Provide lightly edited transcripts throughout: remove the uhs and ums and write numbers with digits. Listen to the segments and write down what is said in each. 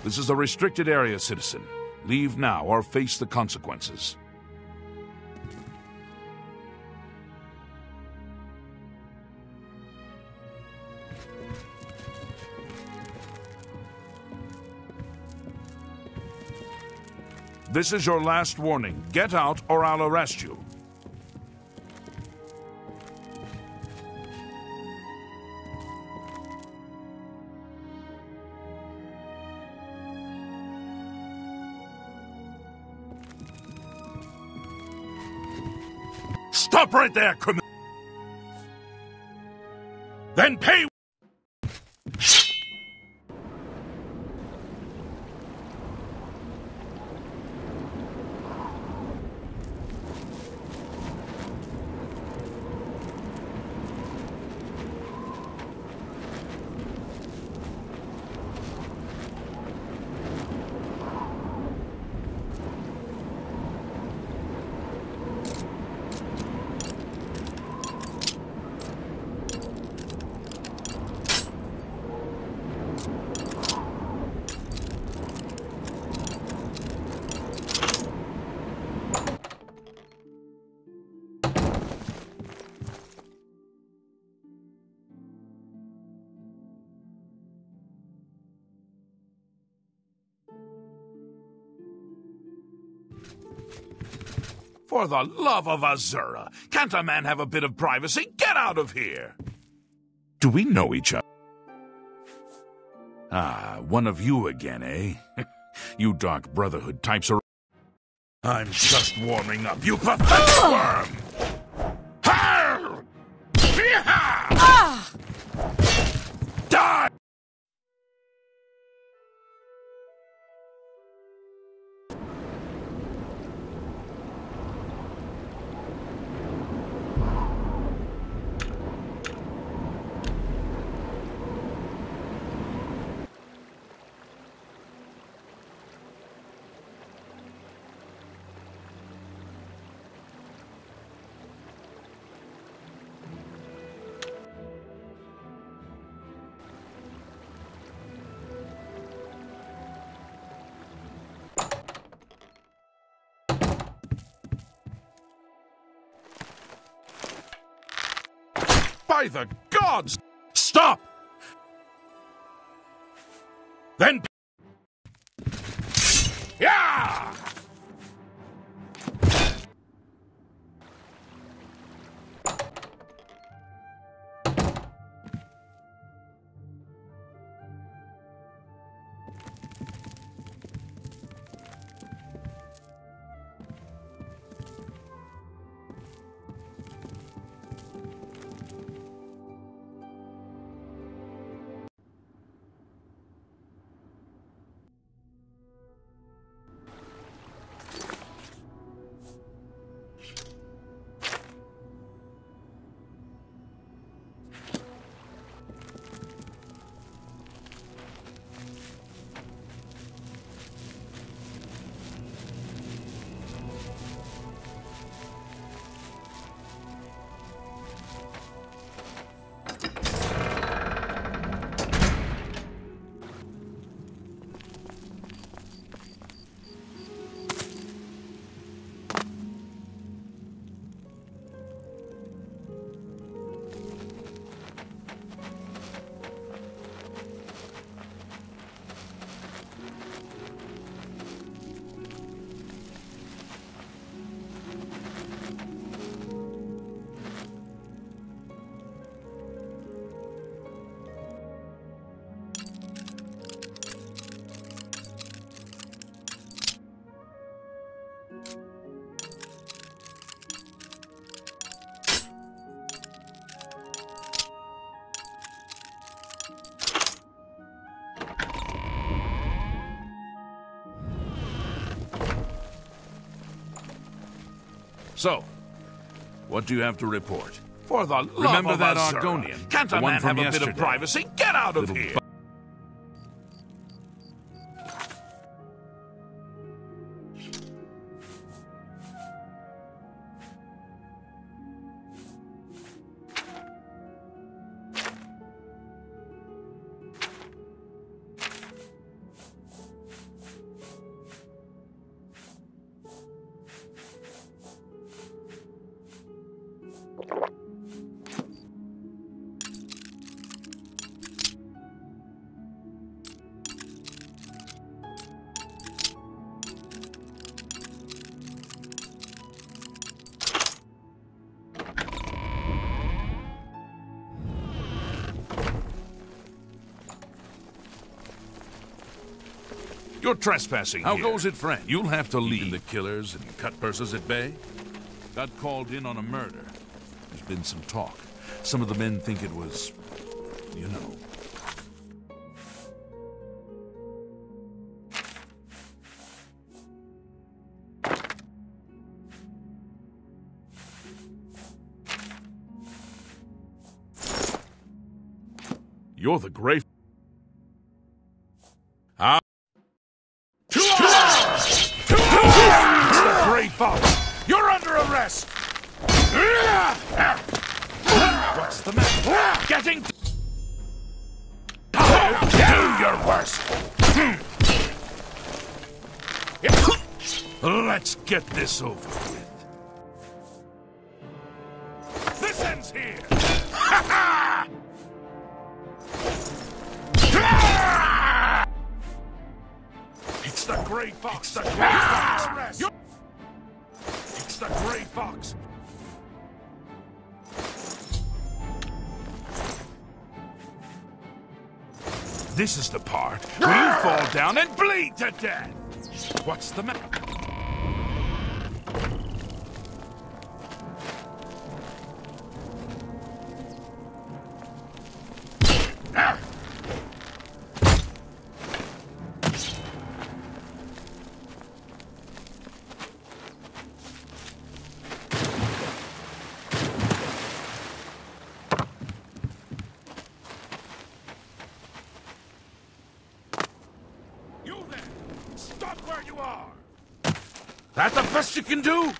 This is a restricted area, citizen. Leave now or face the consequences. This is your last warning. Get out or I'll arrest you. Stop right there, criminal! Then pay! For the love of Azura, can't a man have a bit of privacy? Get out of here! Do we know each other? Ah, one of you again, eh? You Dark Brotherhood types are... I'm just warming up, you pathetic worm! Die! By the gods! Stop! Then... Yeah! So, what do you have to report? For the love Remember of that Azura, Argonian? Can't The a one man from have a bit of yesterday? privacy? Get out of here! You're trespassing How here. goes it, friend? You'll have to leave. Keeping the killers and cut purses at bay? Got called in on a murder. There's been some talk. Some of the men think it was, you know. You're the grave. It's the Grey Fox! You're under arrest! What's the matter? Getting... Do your worst! Let's get this over with. This ends here! It's the Grey Fox! The Grey Fox! It's the Grey Fox! This is the part where you fall down and bleed to death! What's the matter? You there! Stop where you are! That the best you can do?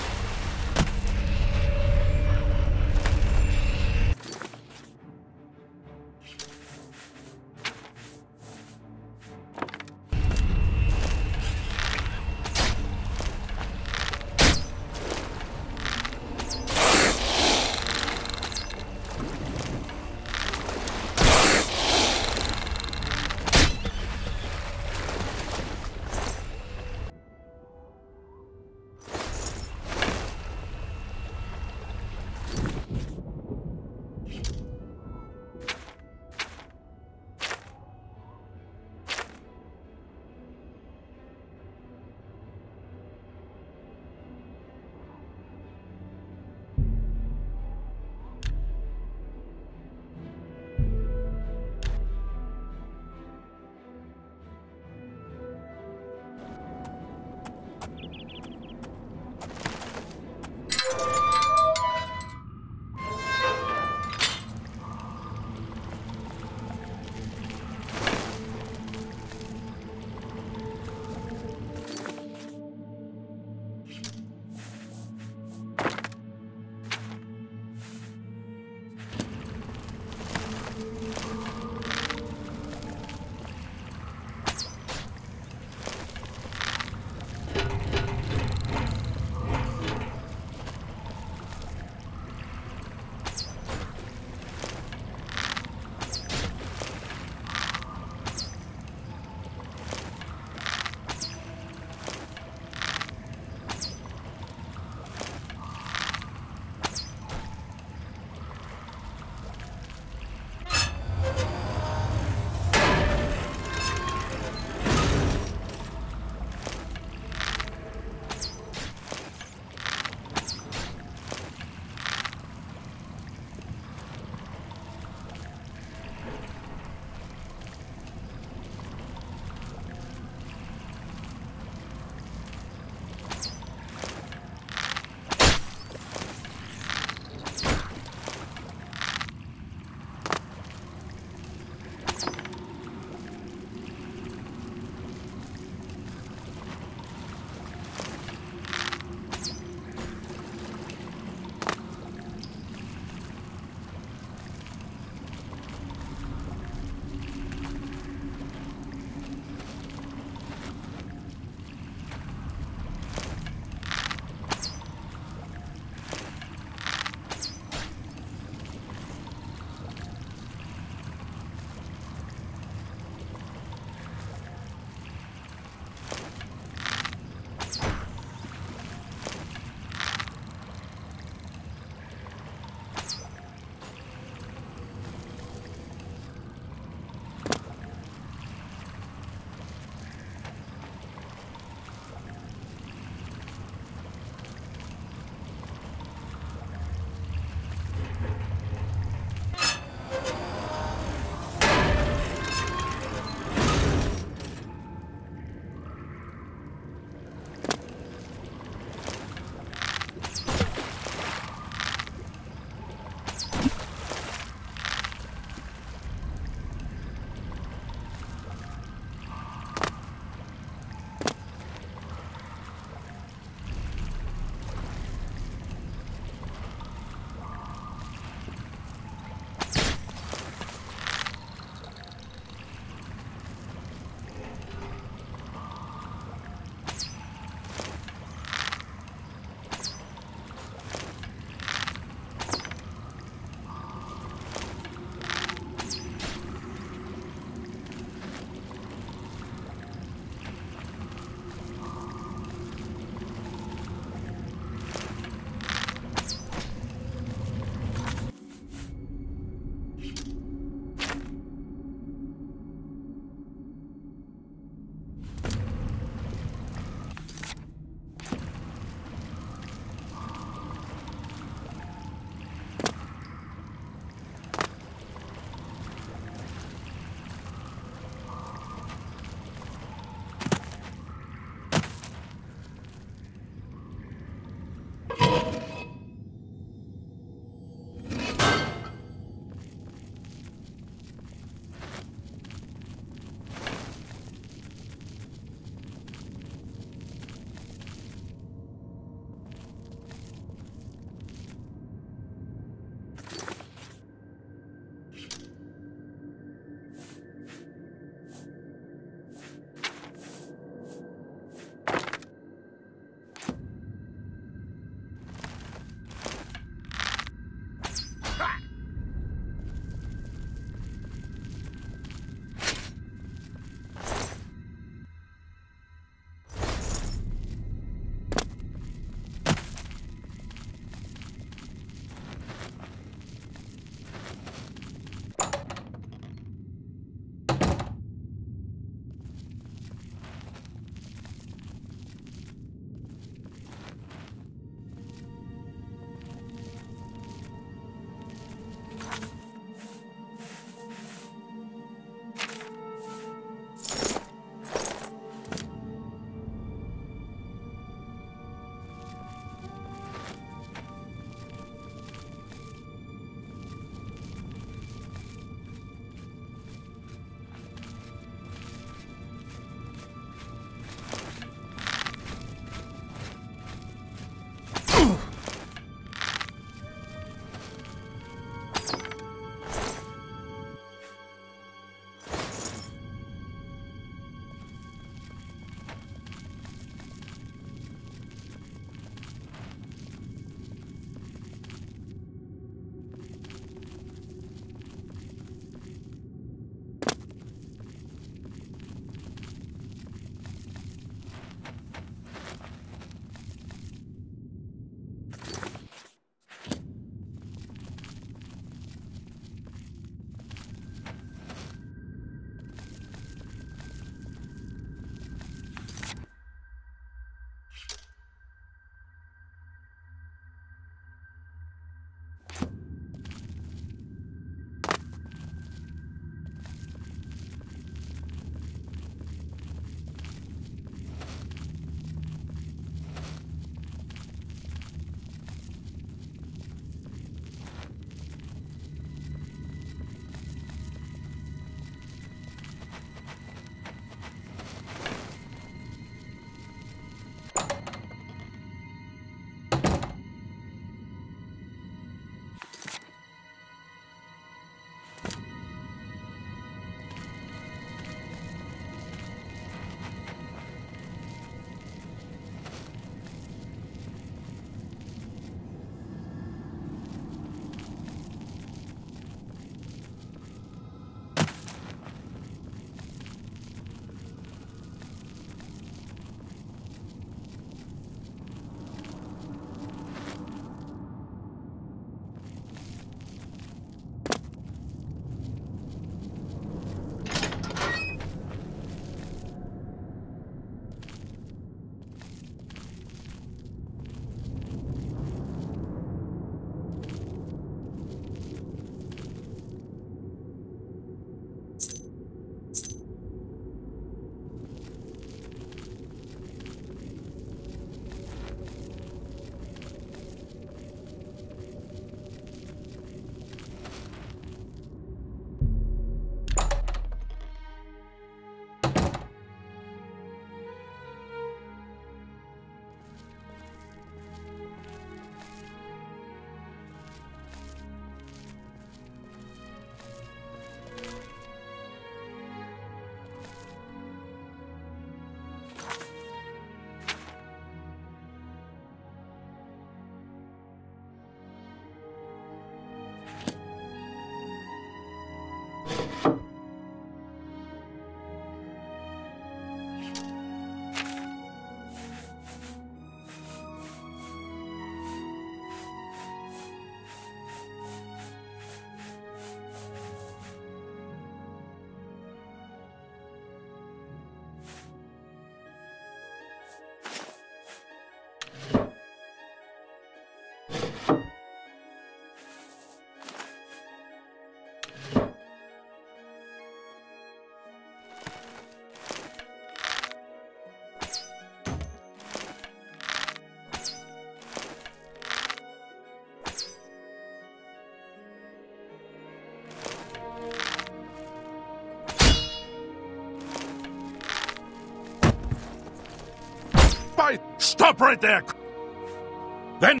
Stop right there! Then...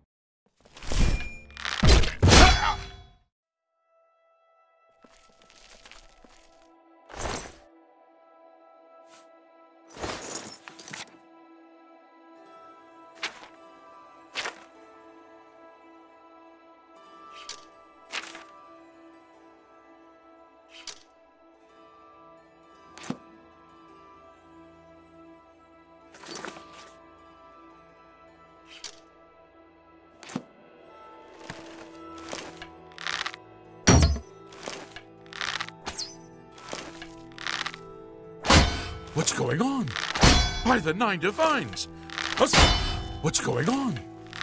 What's going on? By the Nine Divines! What's going on?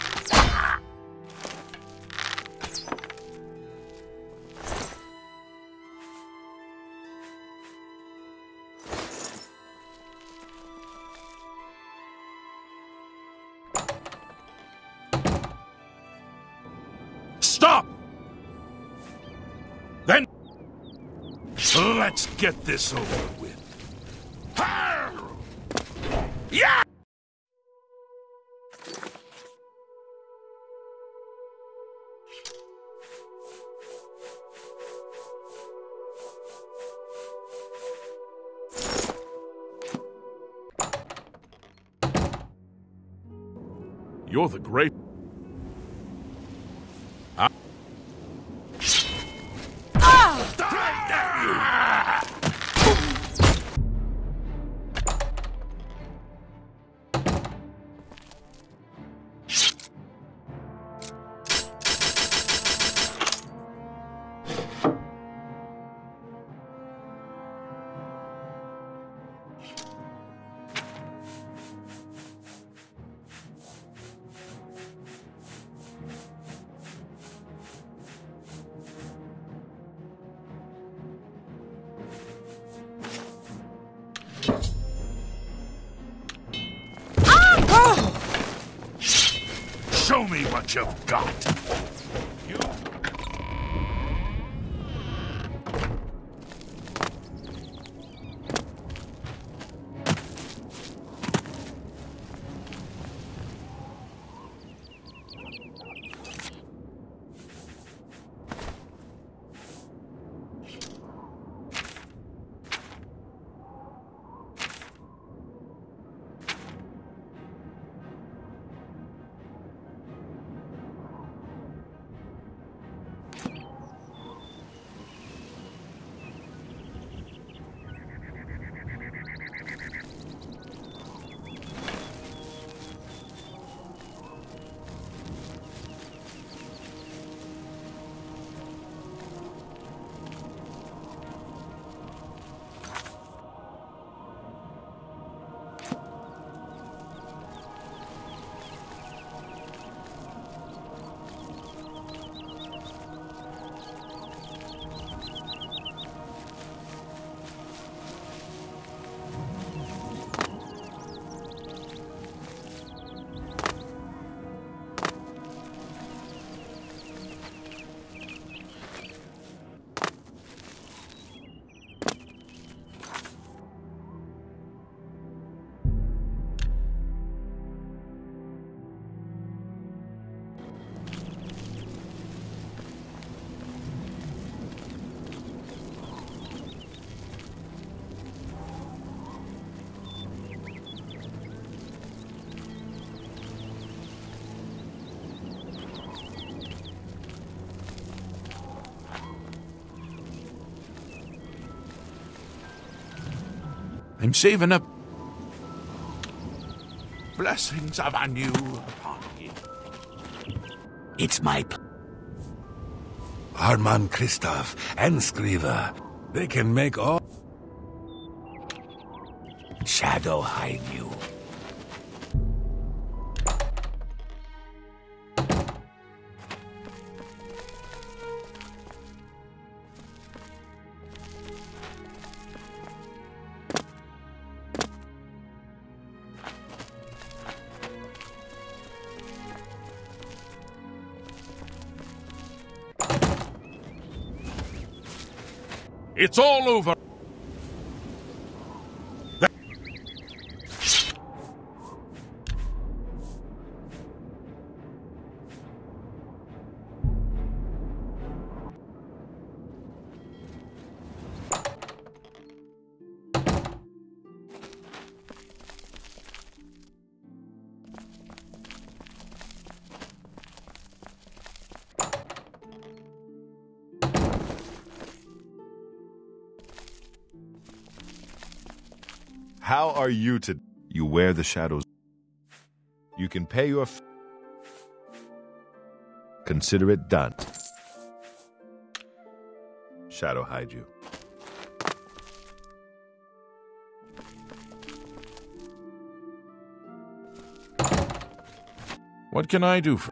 Stop! Then... let's get this over with. Yeah! You're the great... Show me what you've got. You... I'm saving up blessings of anew upon you. It's my Harman Christoph and Skriva. They can make all shadow hide you. It's all over. How are you to... You wear the shadows. You can pay your... Consider it done. Shadow hide you. What can I do for...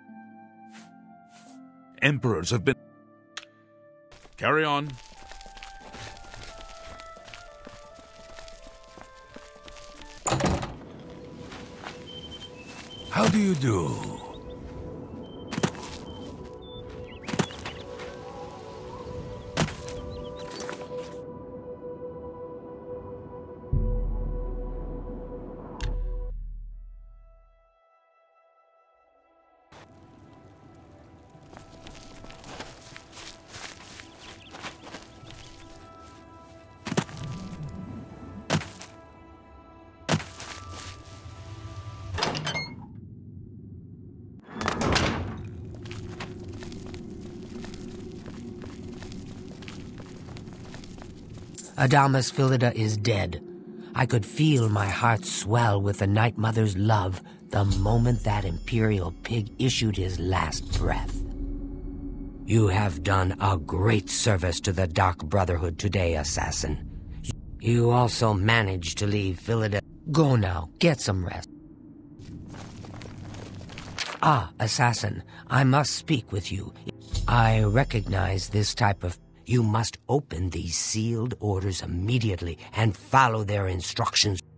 Emperors have been... Carry on. How do you do? Adamas Philida is dead. I could feel my heart swell with the Night Mother's love the moment that Imperial pig issued his last breath. You have done a great service to the Dark Brotherhood today, Assassin. You also managed to leave Philida. Go now, get some rest. Ah, Assassin, I must speak with you. I recognize this type of... You must open these sealed orders immediately and follow their instructions.